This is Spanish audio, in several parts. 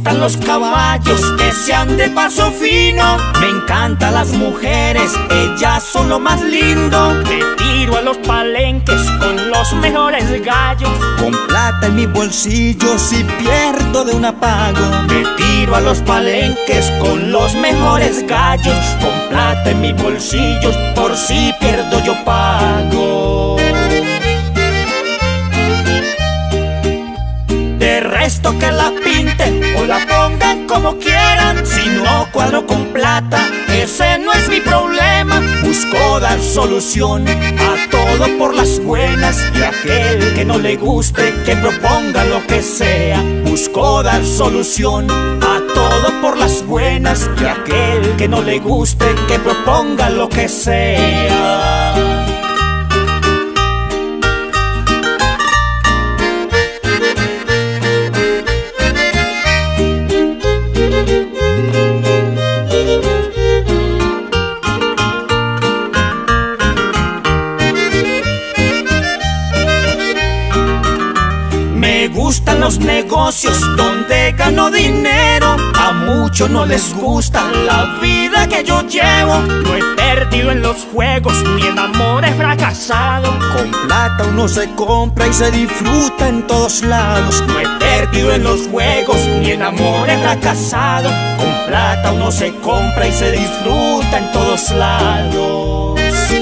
gustan los caballos que sean de paso fino. Me encantan las mujeres, ellas son lo más lindo. Me tiro a los palenques con los mejores gallos. Con plata en mi bolsillo si pierdo de una pago. Me tiro a los palenques con los mejores gallos. Con plata en mi bolsillo por si pierdo yo pago. De resto que la pinten o la pongan como quieran. Si no cuadro con plata, ese no es mi problema. Busco dar solución a todo por las buenas. Y aquel que no le guste, que proponga lo que sea. Busco dar solución a todo por las buenas. Y aquel que no le guste, que proponga lo que sea. Me gustan los negocios donde gano dinero. A muchos no les gusta la vida que yo llevo. No he perdido en los juegos ni en amor he fracasado. Con plata uno se compra y se disfruta en todos lados. No he perdido en los juegos ni en amor he fracasado. Con plata uno se compra y se disfruta en todos lados.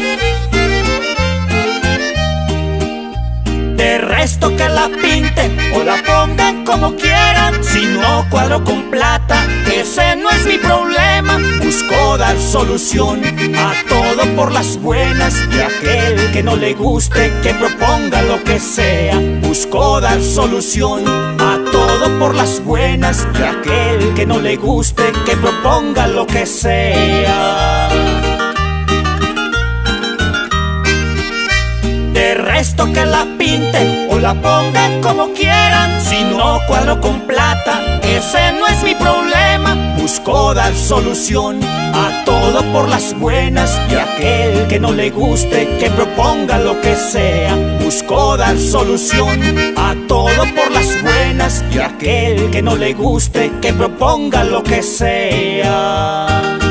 De resto que la pinten o la pongan como quieran. Si no cuadro con plata, ese no es mi problema. Busco dar solución a todo por las buenas. Y aquel que no le guste, que proponga lo que sea. Busco dar solución a todo por las buenas. Y aquel que no le guste, que proponga lo que sea. De resto que la pinten o la pongan como quieran. Si no cuadro con plata, ese no es mi problema. Busco dar solución a todo por las buenas. Y aquel que no le guste, que proponga lo que sea. Busco dar solución a todo por las buenas. Y aquel que no le guste, que proponga lo que sea.